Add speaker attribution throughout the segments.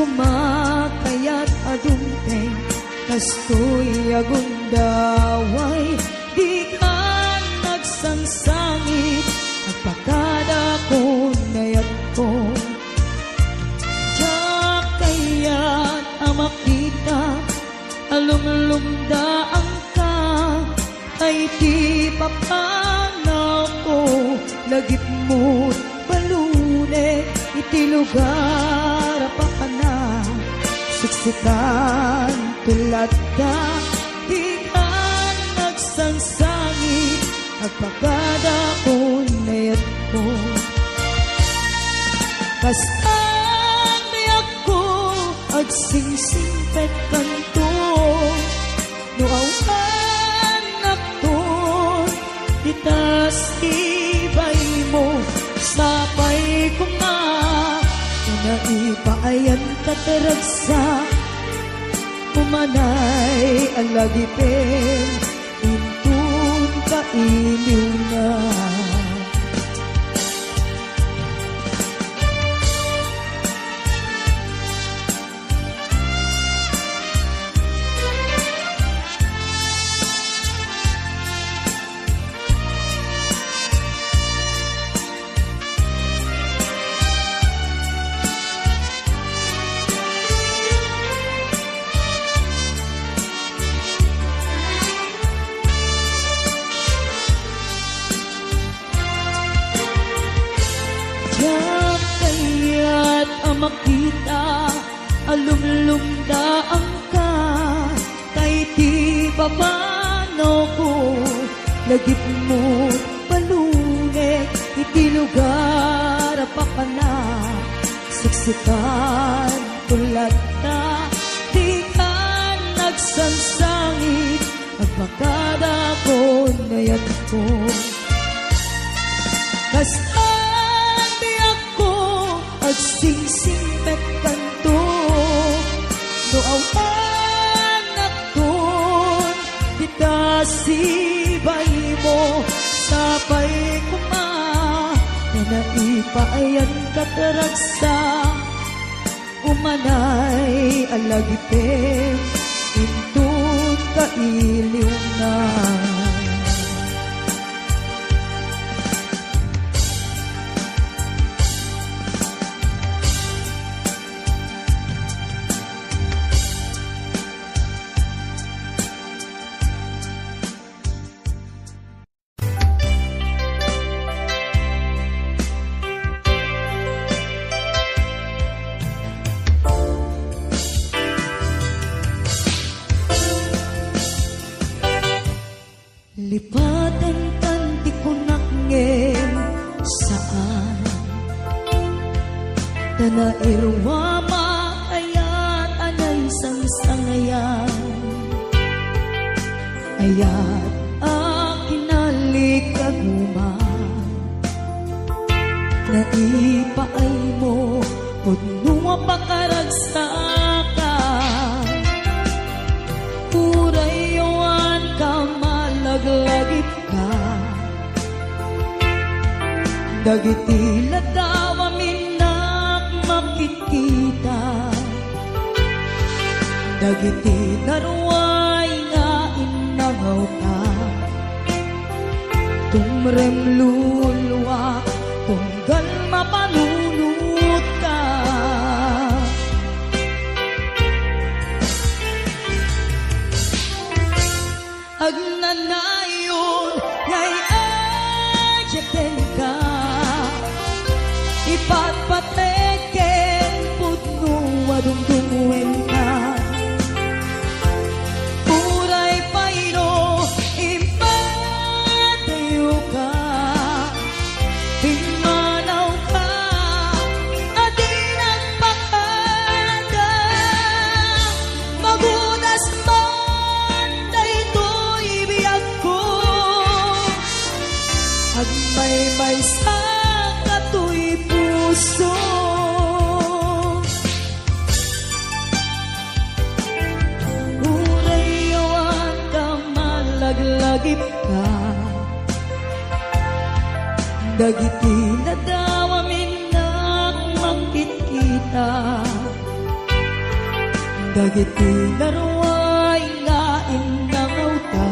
Speaker 1: kumakayat adumpeng kastoy agundaway di ka nagsangsangit agpakada ko nayat ko tiyak kayat amakita alumlumdaan ka ay di papanaw ko lagip mo't balune iti lugar pa ka na siksikan tulad ka di ka nagsangsangit agpakada ko nayat ko kastan niyak ko agsingsingpet kanto no awan nakton itas ibay mo sapay ko nga naipayan kataragsa umanay alagipin intun kailiw na makita alumlumdaan ka kay di papano ko lagip mo palunek iti lugar pa ka na siksikan tulad na di ka nagsansangit agpakada ko nayat ko kastan di ako agsingsingpet kanto no awan nakton kita sibay mo sapay kuma na naipayan kataragsa umanay alagipin intun kailiw na lipatan tanti ko nakngem saan na nairwama ayat anay sangsangayan ayat akinalikaguman naipaay mo pudnunga pakaragsakan urayawan ka maglagit ka dagiti ladawa minak makikita dagiti naruay nga inangaw ka tumrem lulwa tunggal mapanunut ka agnanayon ngay adyeten ka ipatpateken pudno adungdungwen ka uray payro impatayo ka pinmanaw ka adin nagpakada magunas man daytoy biyag ko agmay sa katoy puso urayawan ka malaglagip ka dagiti nadawa minak makikita dagiti narway lain ng auta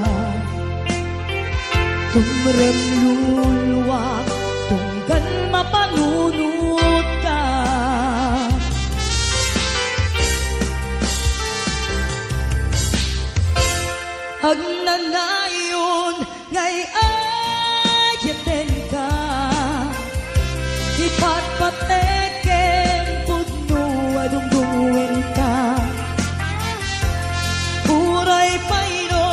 Speaker 1: tumrem luluwak tunggal mapanunod ka ang nanayon ngay ayaten ka ipatpateken pudno adungduin ka uray payno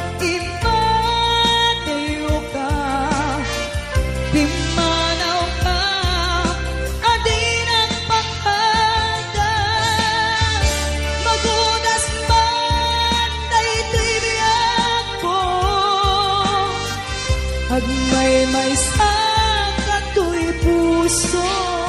Speaker 1: imateo ka pimanaw ka adin ang pakada magudas man daytoy biyak ko agmay sa katoy puso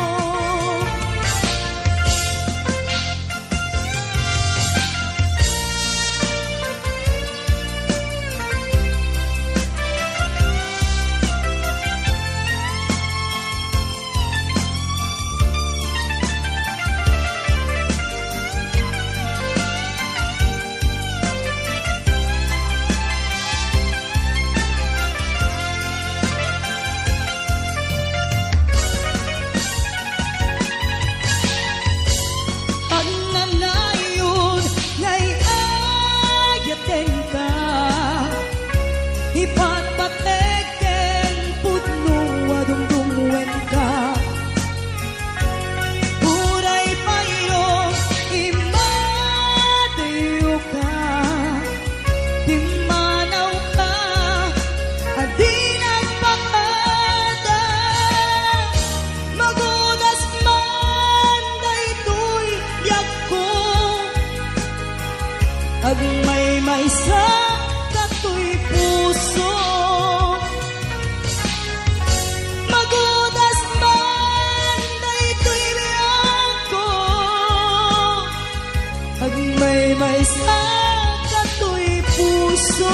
Speaker 1: ipatpateken pudno adungdungwen ka uray payo imateo ka pimanaw ka adin ang pakada magudas man daytoy biyak ko agmay sa katoy puso magudas man daytoy biyak ko agmay sa katoy puso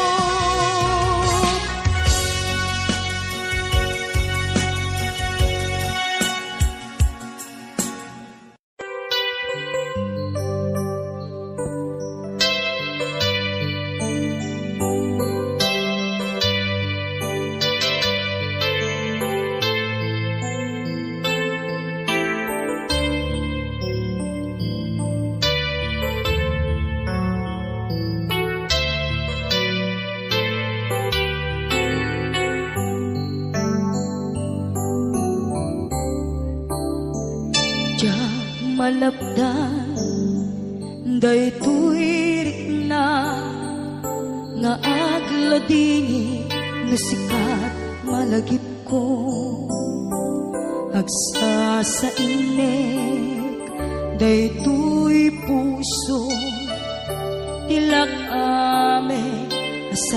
Speaker 1: malapdan daytoy rikna nga agladingi nga sikat malagip ko agsa sa inek daytoy puso tilak ame sa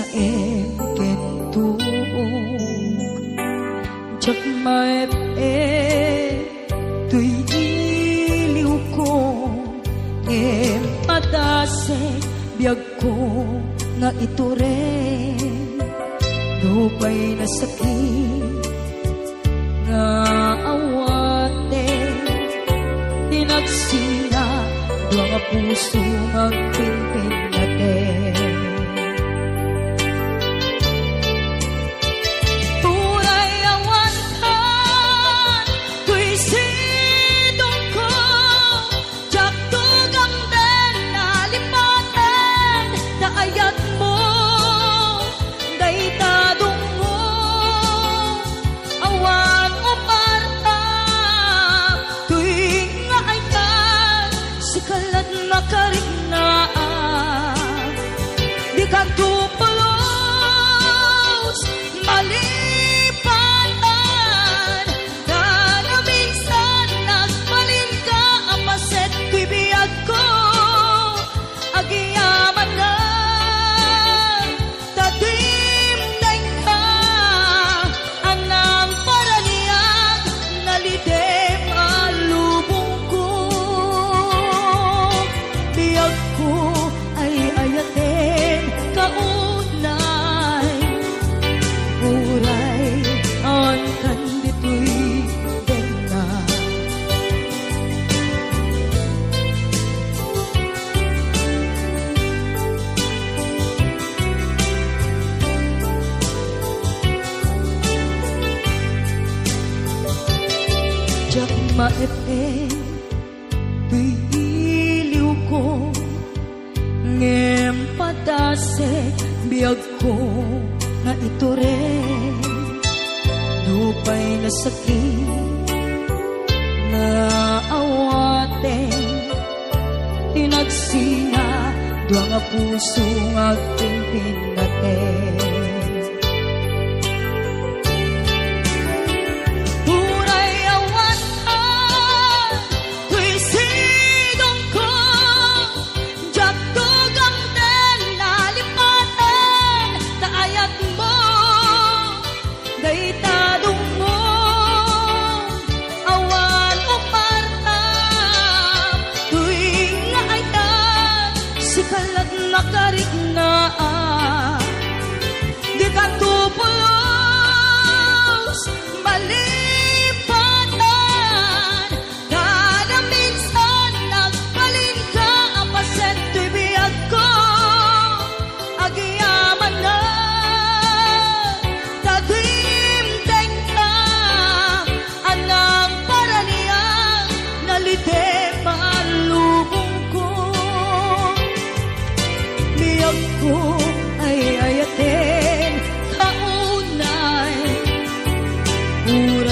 Speaker 1: kentuog jak maep tuy padase biyag ko nga ito rin dupay na sakit nga awate tinagsina doa nga puso magpinpin natin kantupulos malipatan na minsan nagbalin ka apaset kibiyag ko agiyaman na tadim ka anang paraniyag nalidem alubong ko biyag ko ay ayaten ka maepe tuy iliw ko ngem padase biyag ko nga ito rin lupay na sakit na awate tinagsina dua nga puso nga aking pinate ay ayatin kaunay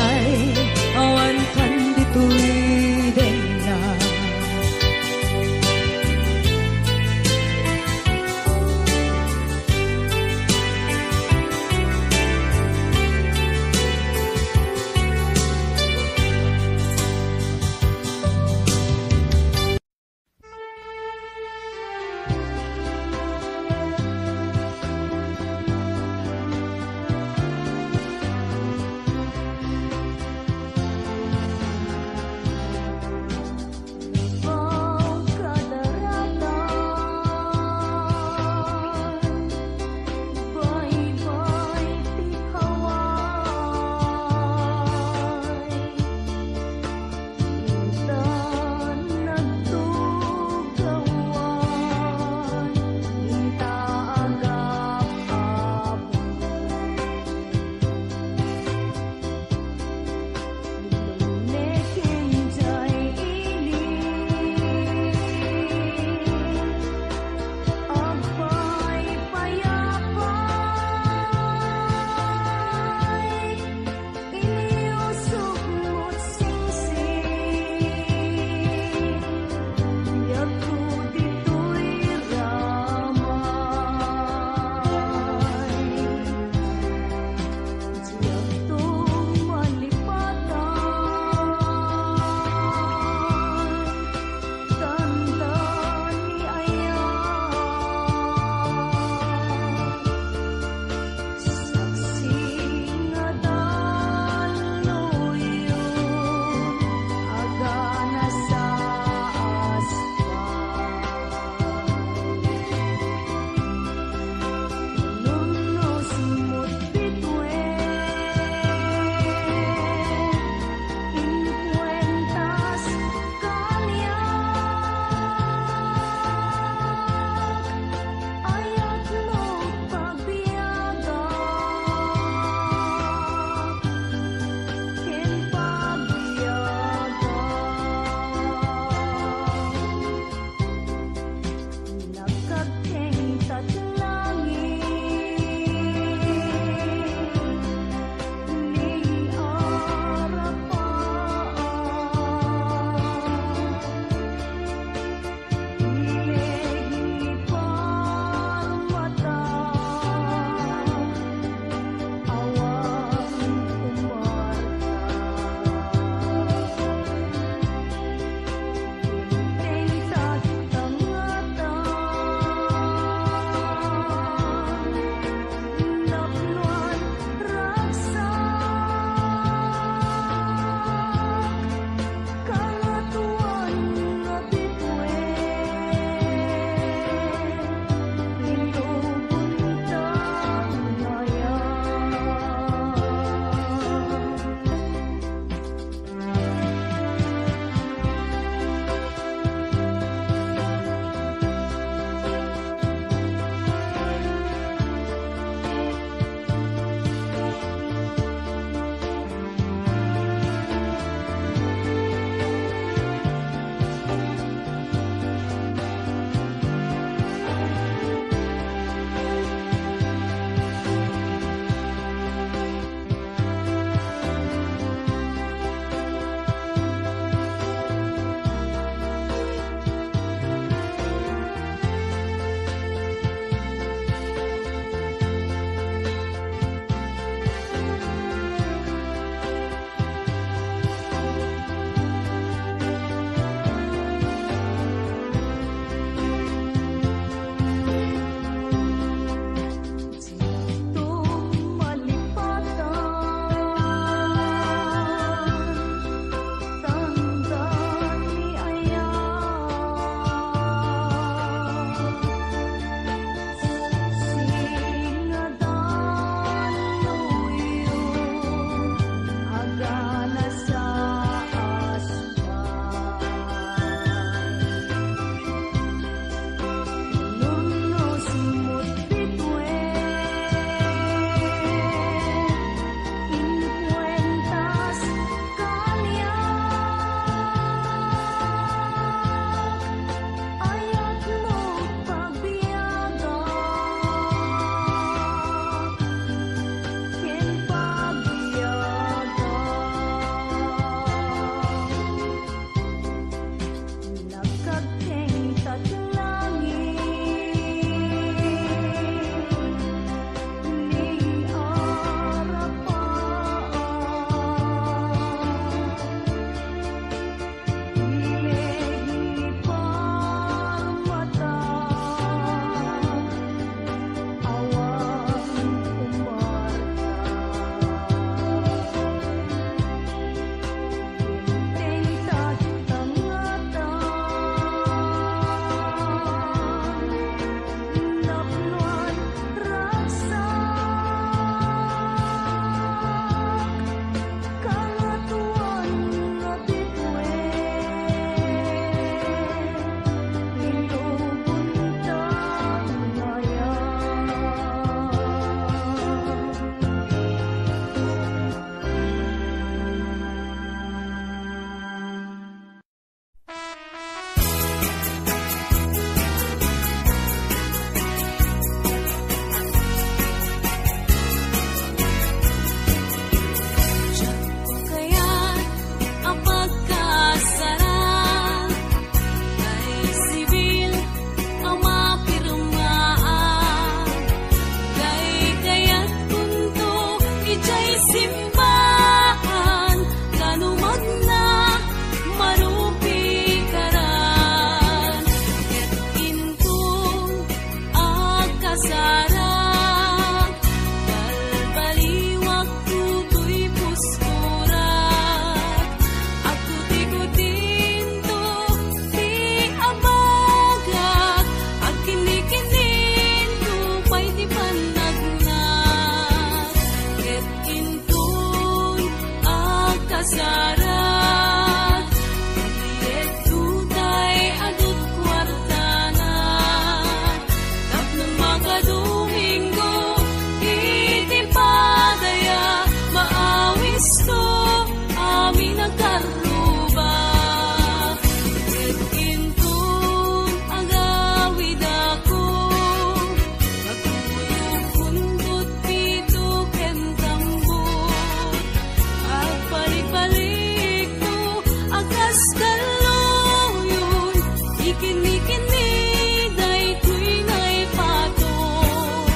Speaker 2: kasarang balbaliwag tutoy puskurat at kuti-kutin to di abagak at kinikinin to pa'y di panagnak ket intun ang kasarat iet tutay adut kwartana tapno mga Domingo iti padaya maawis to amin ang karuba ket intun agawid ako nagtuyong kundot pito ken tambor at balik-balik to agas kaloyon ikini-kini daytoy na'y patong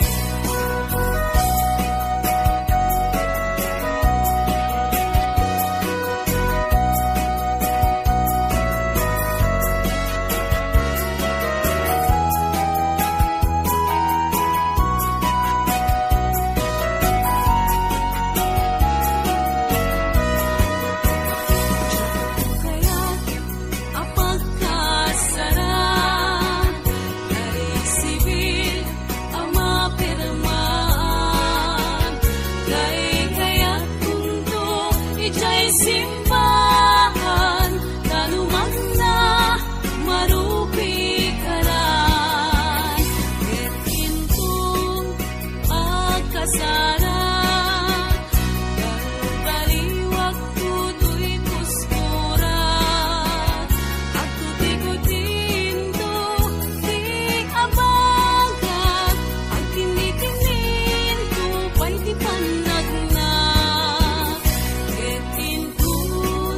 Speaker 2: kaya apagkasarap kay sibil ang mapirmaan kay kaya kunto ijay simbahan tanumang na marupi karan ket intong agkasarap balbaliwag tutoy puskurat at kuti-kutin to di abagak ang kinikinin to pa'y di panagnak ket intun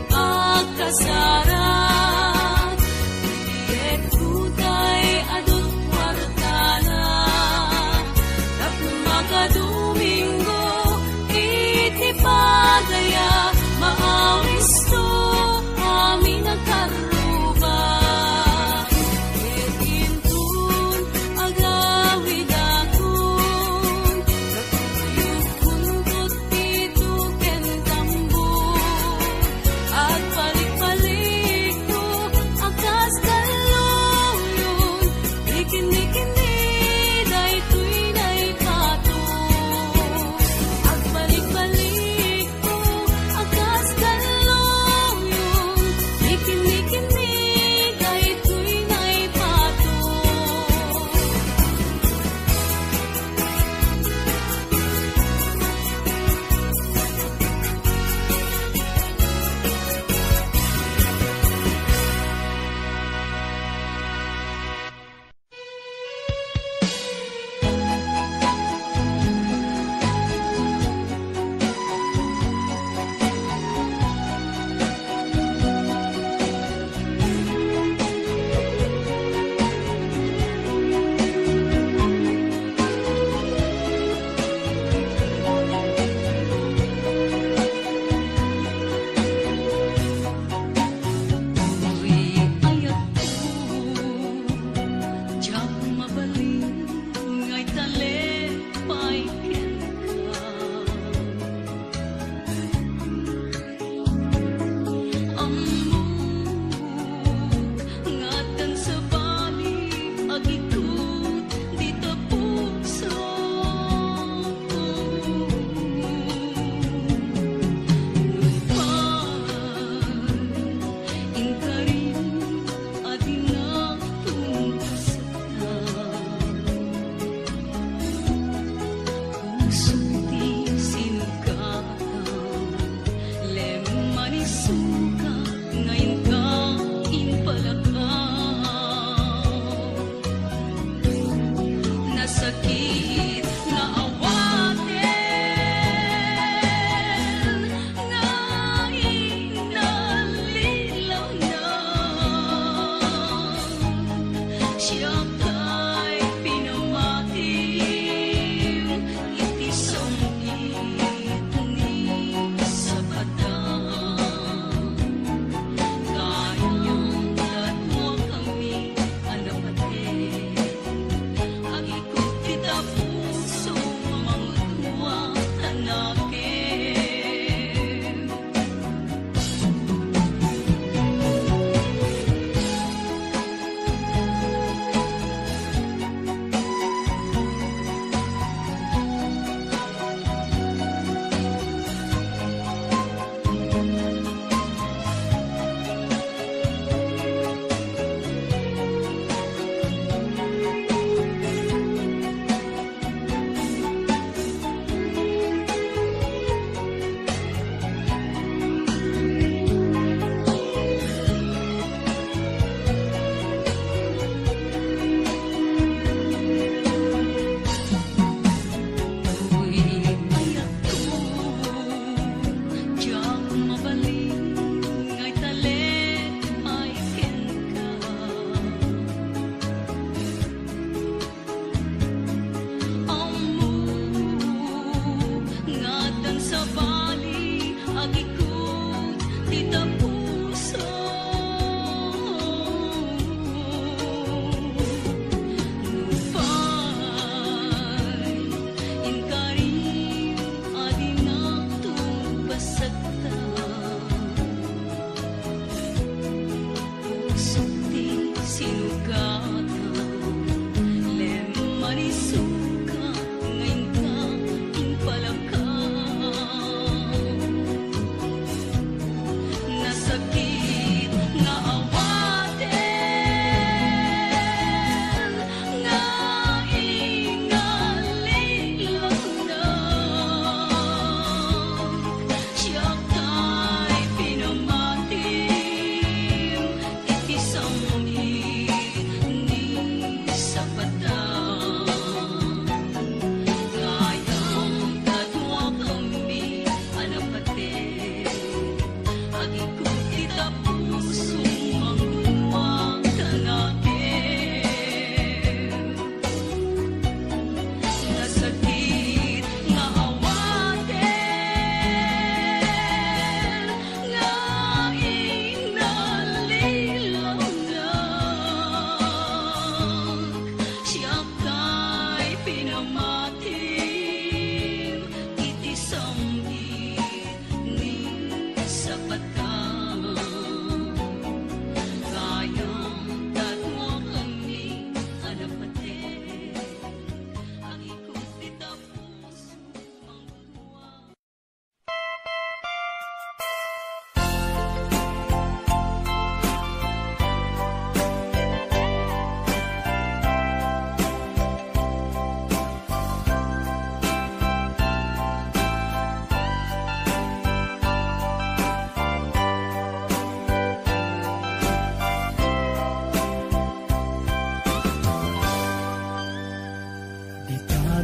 Speaker 2: agkasarat iet tutay adut kwartana tapno mga Domingo iti padaya maawis to amin ang karuba ket intun agawid akon nagtuyong kundot pito ken tambor at balik-balik to agas kaloyon ikini-kini daytoy na'y patong at balik-balik to agas kaloyon ikini-kini daytoy na'y patong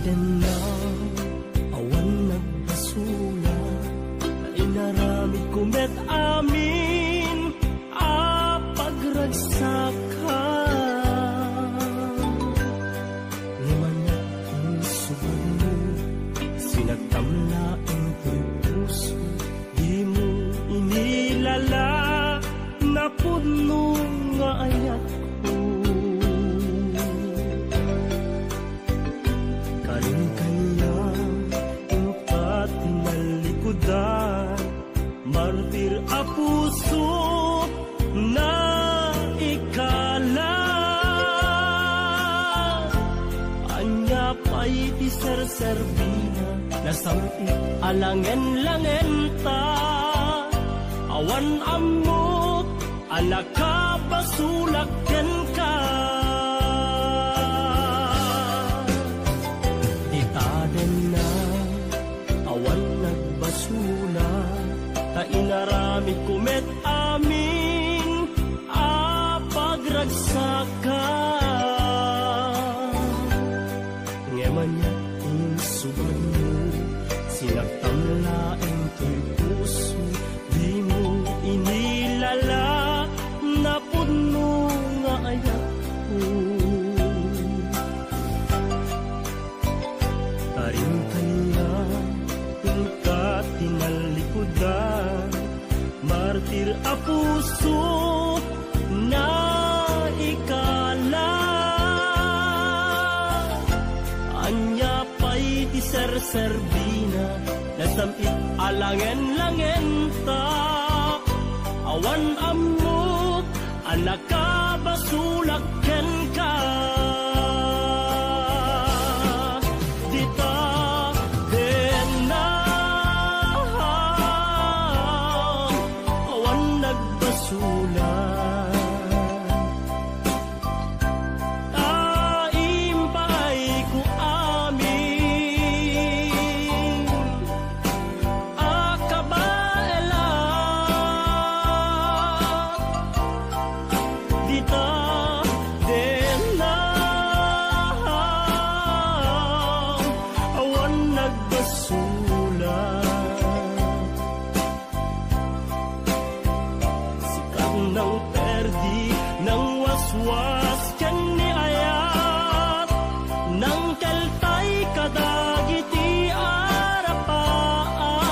Speaker 3: taden na awan nagbasula, inaramid kumet amin pagragsaka. Ngaman na insubad mo, sinagtamla ang puso, di mo inilala na puno nga ayat ko. Karin kanya ang patinalikudan, martir a puso na ikala. Anya pa'y di serserbina, nasamit alangen-langen ta. Awan amot, anak ka basulakyan ka. Di taden na awan nagbasula, ta inaramid kumet amin pagragsaka. Ngeman niya insubad mo, sinagtamla ang to'y puso, di mo inilala na puno nga ayat ko. Tarin kanya ang katinalikudan, martir a puso na ikala. Anya pa'y di serserbina, nasamit alangen-langen ta. Awan amot, anak ka basulakyan ka. Dita den na awan nagbasula, aimpay ko amin akabaela. Dita den na awan nagbasula, sikang nang perdi nang waswas kan ni ayat, nang kaltay kadagiti arapaan.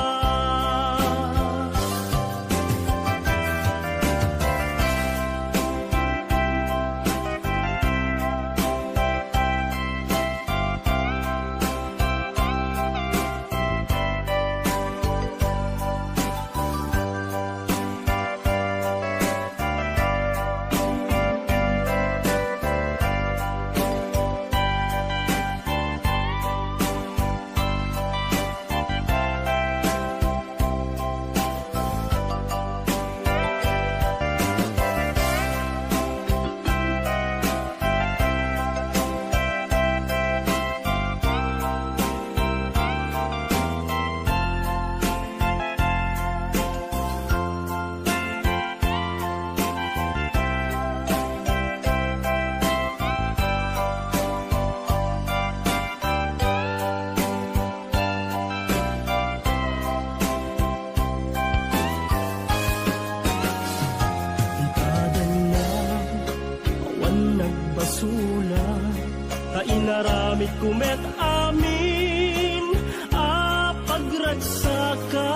Speaker 3: Nagbasula, ta inaramid kumet amin pagragsaka.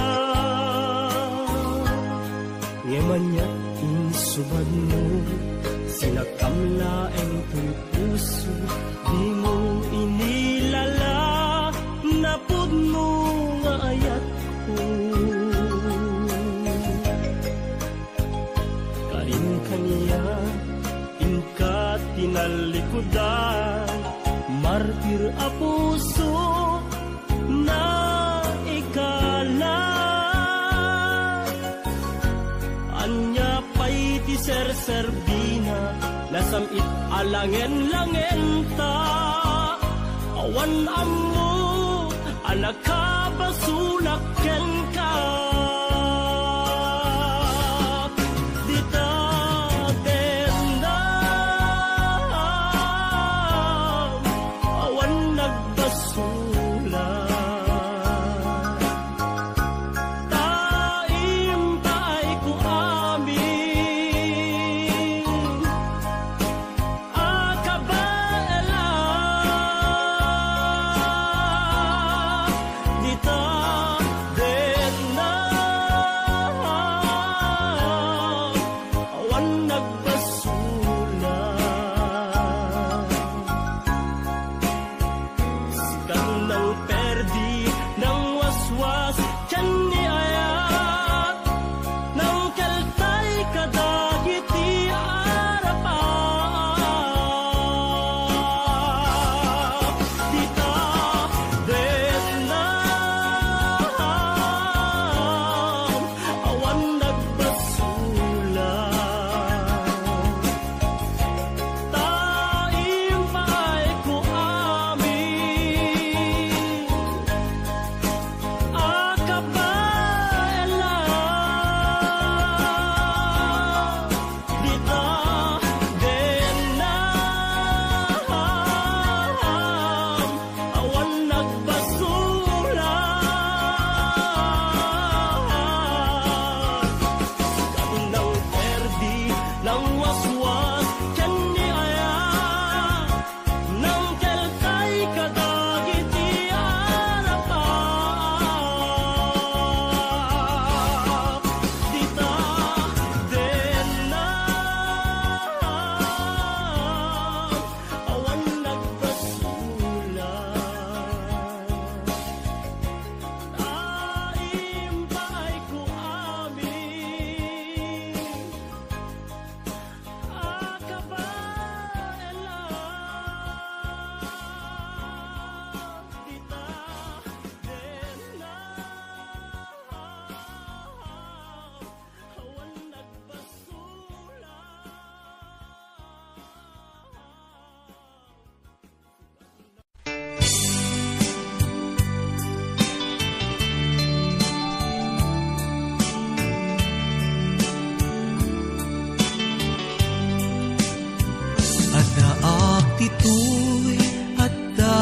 Speaker 3: Ngeman niya insubad mo, sinagtamla ang to'y puso, di mo inilala na puno nga ayat ko. Karin kaniya tinalikudan, martir a puso na ikala. Anya pa'y ti serserbina, nasamit alangen-langen ta. Awan ammo, anak ka basulakyan ka. Dita den na awan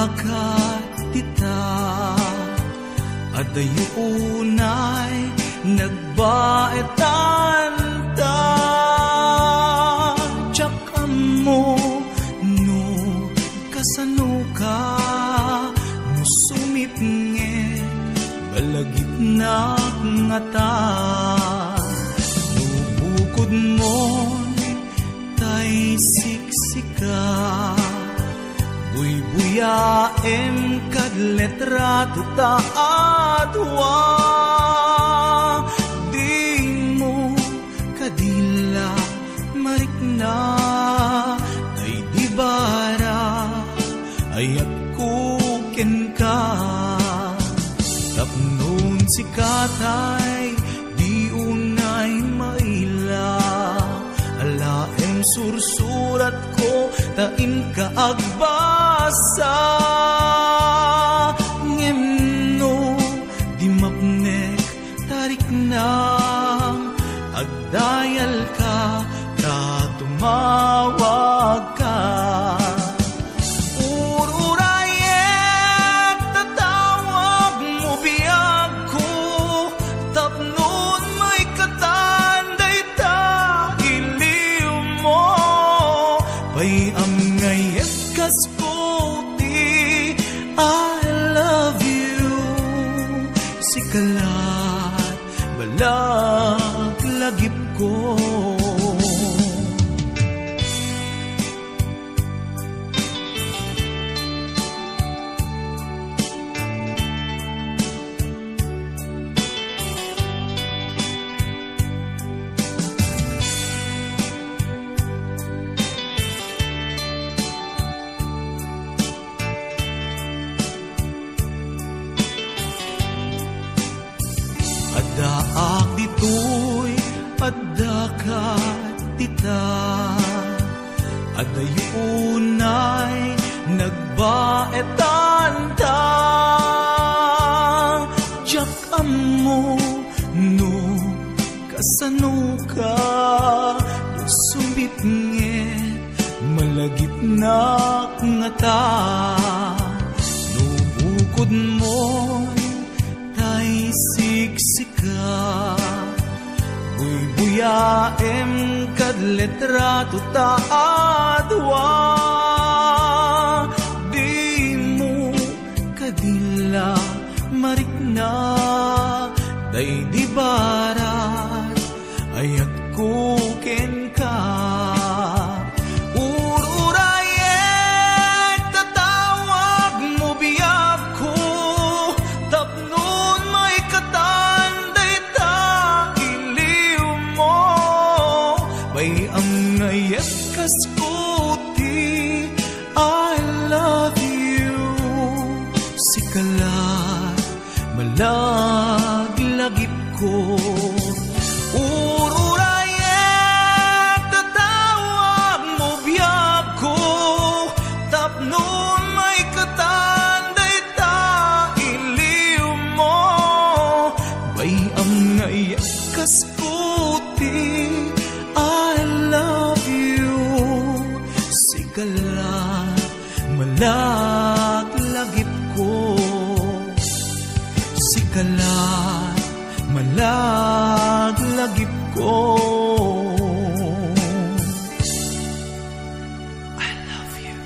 Speaker 4: dakat dita, adayunay nagbaetan ta. Tsak mo no kasano ka, no sumipnge balagip na nga ta. No bukod mo tay siksika, buy-buyaem kad letrato ta adwa. Di mo kadila marikna, ay di bara ayat kuken ka. Tapnon si katay di unay maila, alaem sursurat ko tain ka agbasa. Ngemno di mapnek tarik na, agdayal ka ka tumawag ka. Ururayet tatawag mo biyag ko, tapnon may katanday ta iliw mo. Bayam ngayet kasputi, I love you. Sikalat balag lagip ko. Adaak ditoy, adakat dita, adayunay nagbaetan ta. Tiyak mo no kasano ka, sumbit nge malagip na nga ta. No bukod mo tay siksika, buy-buyaem kad letrato ta adwa. Di mo kadila marikna, day di barat ayat kuken ka. Ururayet tatawag mo biyag ko, tapnon may katanday ta iliw mo. Bayam ngayet kasputi, I love you. Sikalat malaglagip ko. Ururayet tatawag mo biyag ko, tapnon may katanday ta iliw mo. Bayam ngayet kasputi, I love you. Sikalat malaglagip ko. Sikalat malaglagip ko. I love you.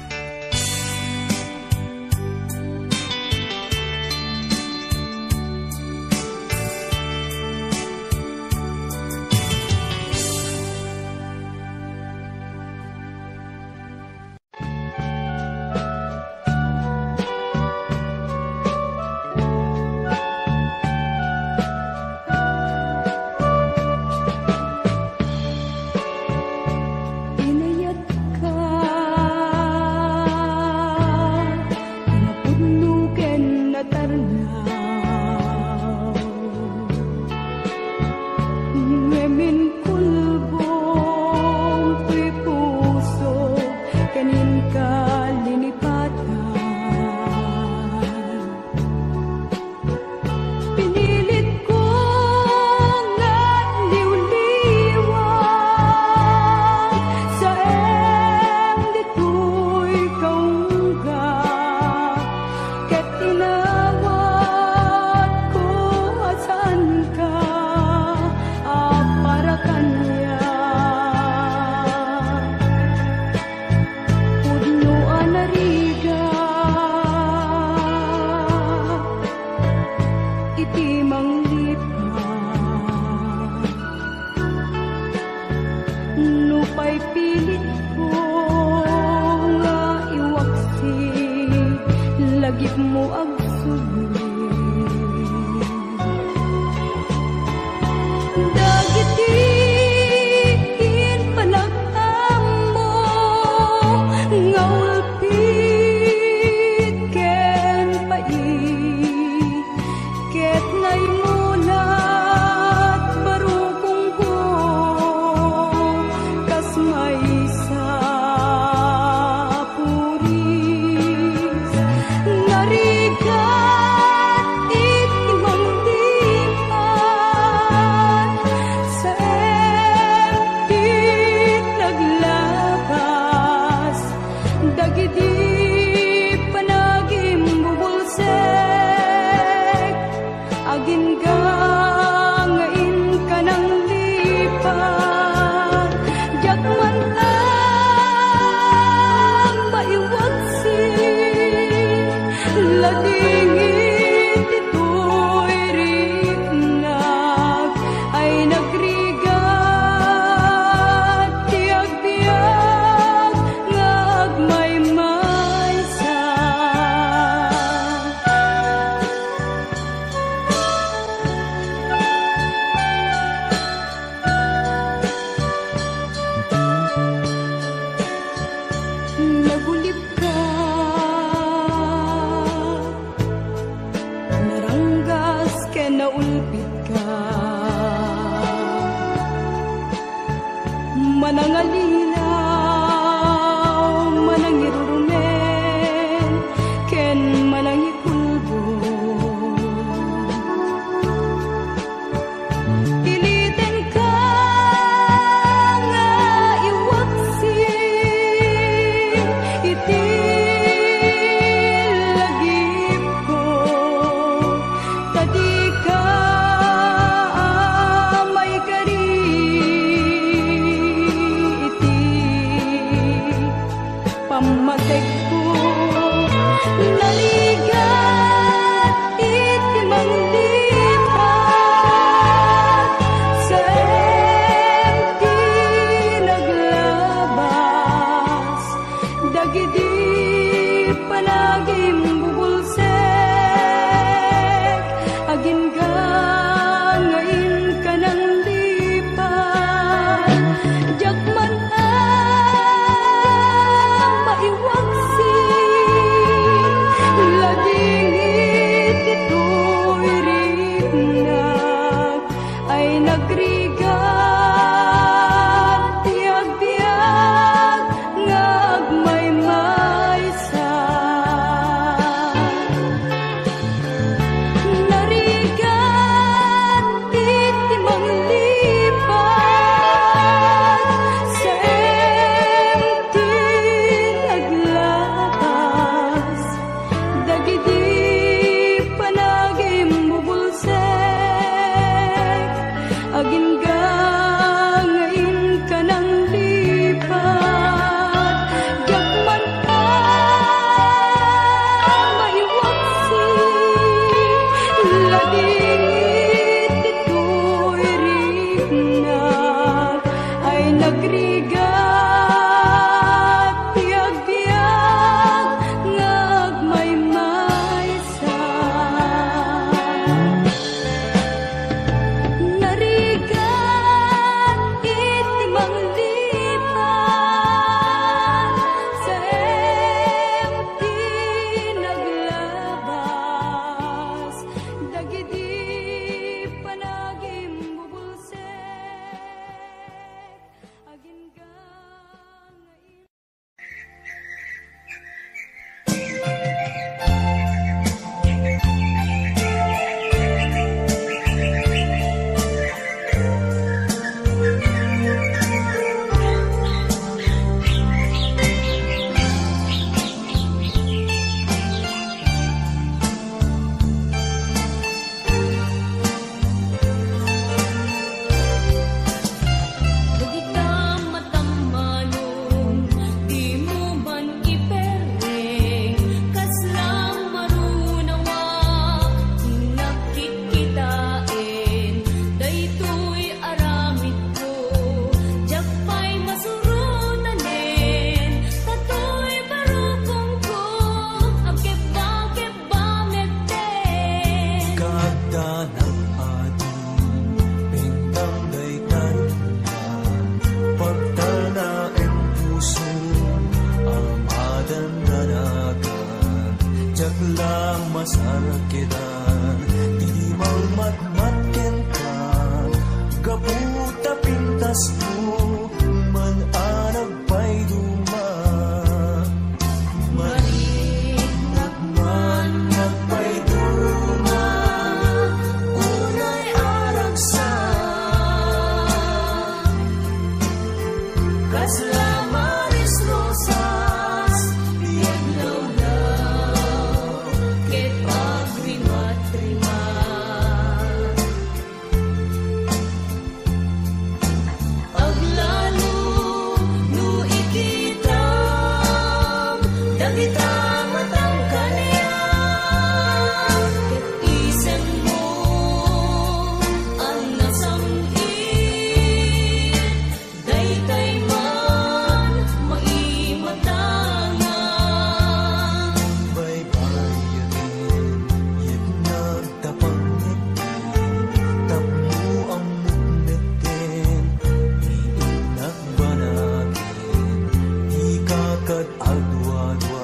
Speaker 1: Balik mo ang dagitin panag-amo ngawalpit ken pait ket naimulat barukong ko kas may sa puris nariga
Speaker 5: lang masarkedan di mang matmatken ka gabuta pintas mo man anag pa'y duma marinag man nagpa'y duma unay aragsa kasla maris rosas diyan law ket pagrimat-rimat aglalo no ikitam dagita matang kaniya ket isen mo ang nasangit daytay man maimatangan baybayanin yet nagtapangit tapmo ang muknetin iinak banatin ikakad adwa-dwa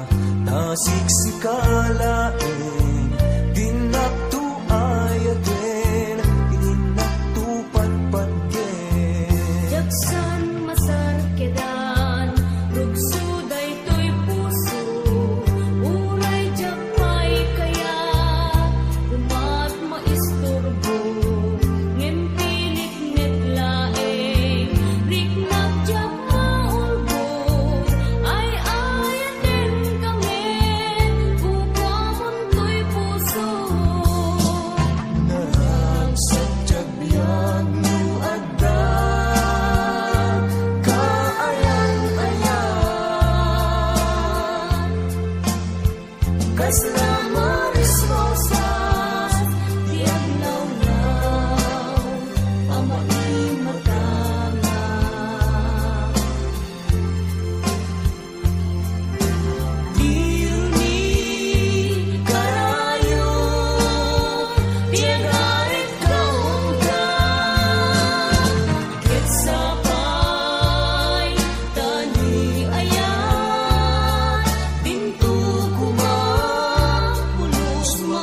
Speaker 5: nasiksikalain dinaktu ayatin ininaktu patpatyen
Speaker 2: Jaksan masarkedan rugsuday to'y puso unay japay kaya umat maisturbo ngem piniknet laeng riknap jak maulbo ay ayaten kami upamon to'y puso
Speaker 5: naragsak biyag no adda kaayan-ayan kasla maris rosas diyan law-law ang maimatangan Diruni karayo tiagarit kaungka ket sapay tani ayan pintu kuma pulos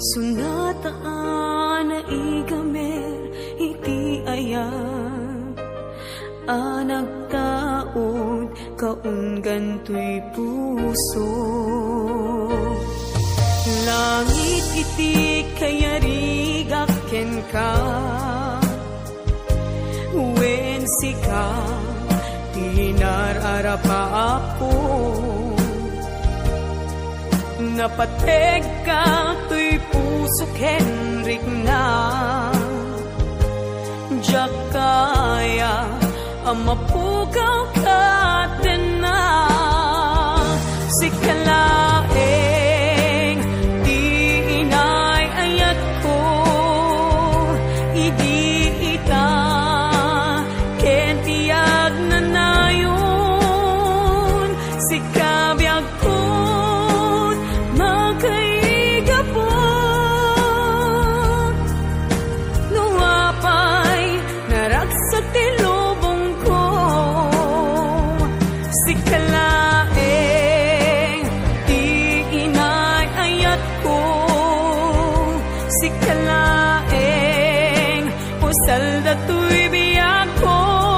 Speaker 5: Sunataan na igamer iti ayan nagtaod kaunggan to'y puso. Langit iti kayarigak ken ka, wen sika tinararapa ako. Napateg ka to'y puso Henrik na diyak kaya amapugaw ka din na sikalaeng di inay ayat ko idi ita ken tiyag na nayon sikabiyag ko magkaigapon nuapay naragsak tilubong ko sikalaeng di inay ayat ko sikalaeng usal dato'y biyak ko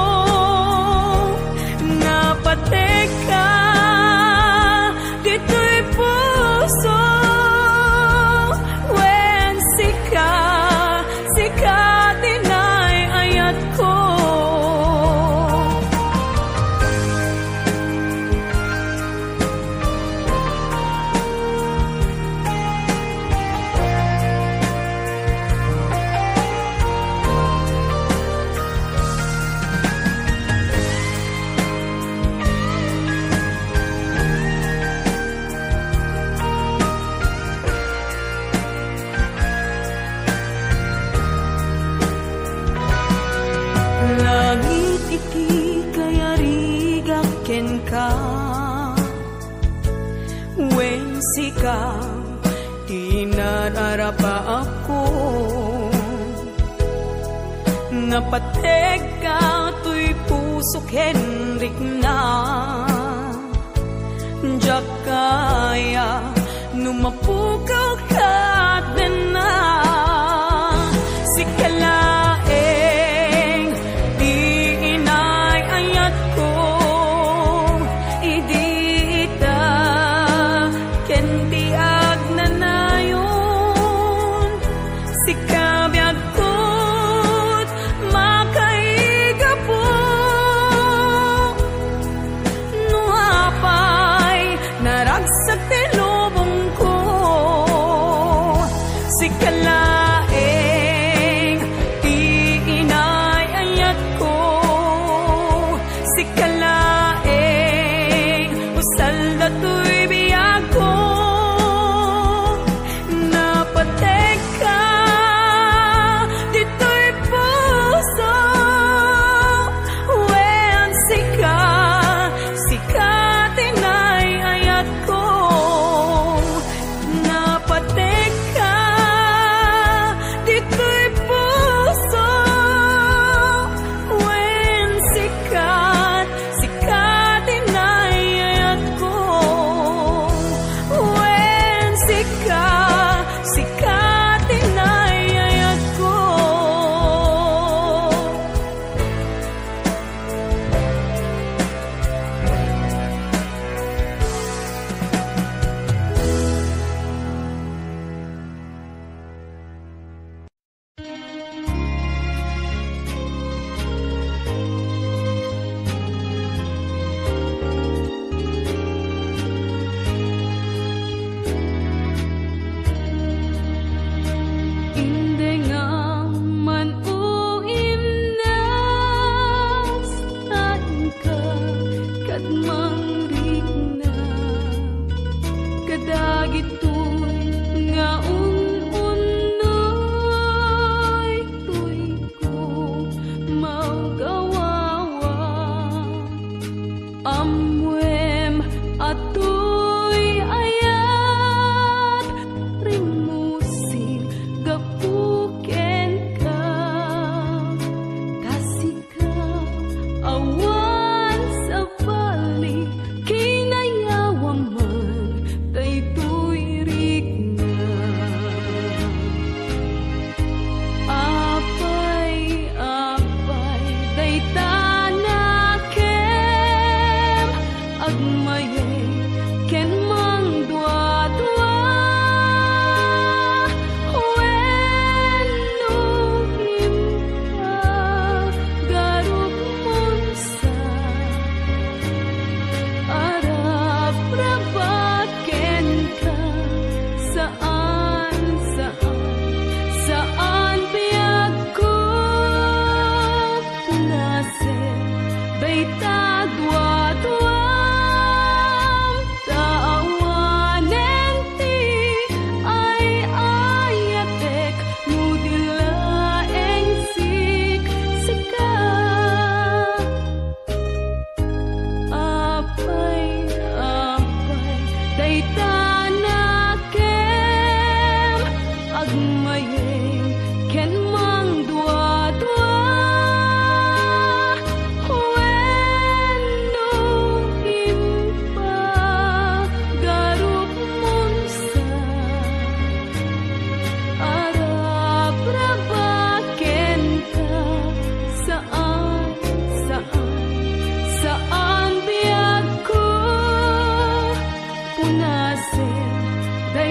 Speaker 5: napatek ka dito'y puso wen sika dinay ayat ko. Langit iti kayarigak ken ka, wen sika tinararapa ako. Napateg ka to'y pusok Henrik na diyak kaya numapugaw ka din na sikalaeng di inay ayat ko idi ita ken tiag na nayon sikabiyag ko't makaigapo nuapay naragsak tilubong ko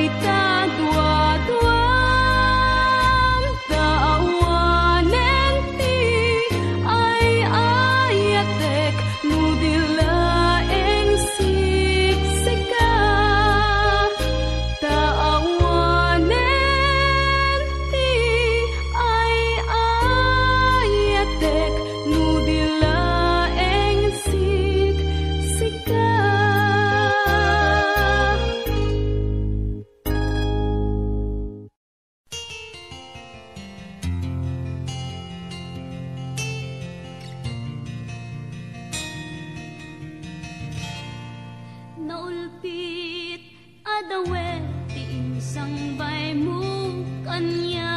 Speaker 5: tagwa-duam taawanen ti ay ayatek nudilaeng siksika taawanen ti ay ayatek nudilaeng siksika.
Speaker 2: Naulpit adawe ti insang bay mo kanya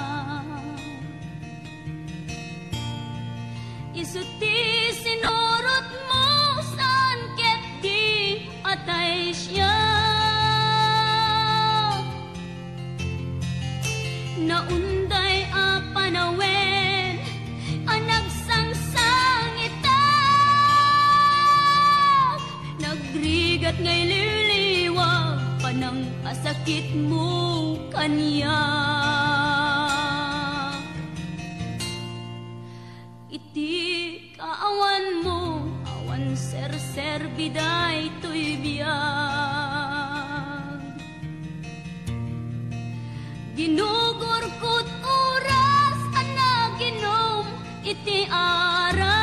Speaker 2: isuti sinurot mo saan ket di atay siya naunday a panawen ang nagsangsangita nagrigat ngay liliwag panang asakit mo kanya iti kaawan mo awan ser biday to'y biyag ginugurkot oras ana ginom iti ara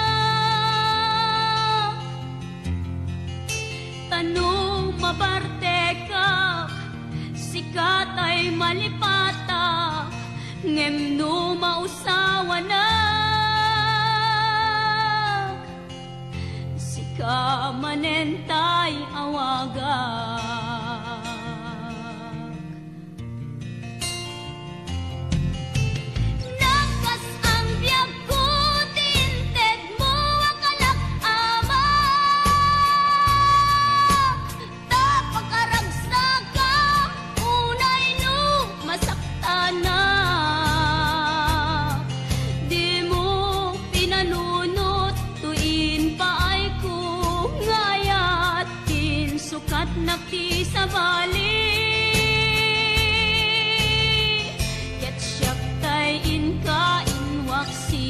Speaker 2: tanong mabarte ka sikat ay malipata ngem no mausawa na sika manentay awagak nakas ang biyag ko tinted mo akalak ama tapakaragsak ka unay no masakta na di mo pinanunot tuin pa ay kung ngayat din sukat nakti sa bali ket siyak tay inka inwaksi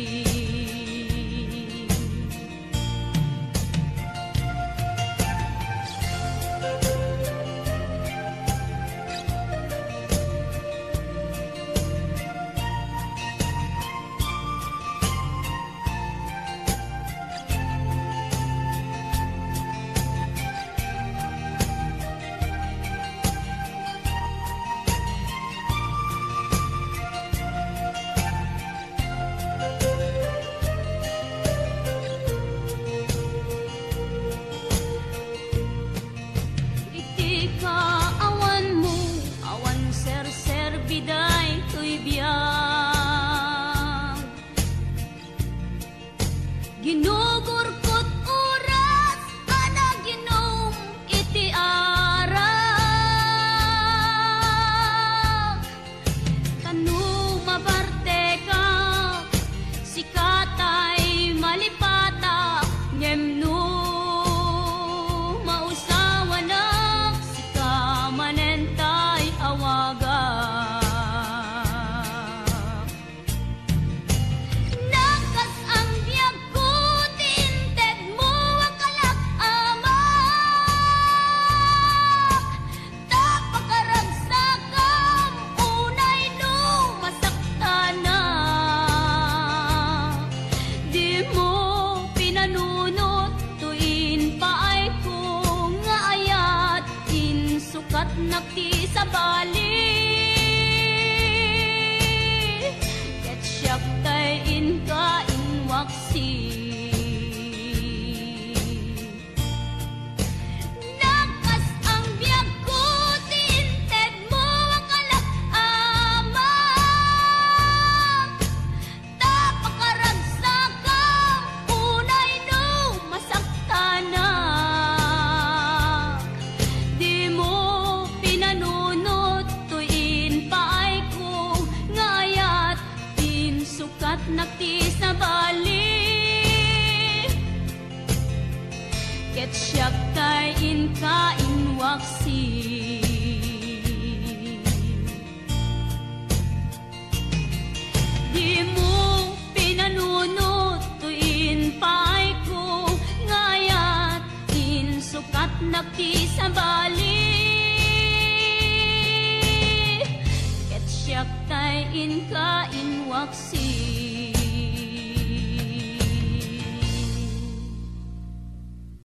Speaker 2: iti kaawan mo awan ser biday to'y biyag ginugurkot oras ana ginom iti ara tanong mabarte ka sikatay malipata ngem no mausawa na sika manentay awagak nakas ang biyag ko tinted mo akalak ama tapakaragsak kam unay no masakta na di mo pinanunot tuin pa ay kung ngayat in sukat nakti sa bali ket siyak tay inka inwaksi nakas ang biyag ko tinted mo akalak ama tapakaragsak kam unay no masakta na di mo pinanunot tuin pa ay kung ngayat din sukat nakti sa bali anak ti sambali. Ket siyak tay inka inwaksi.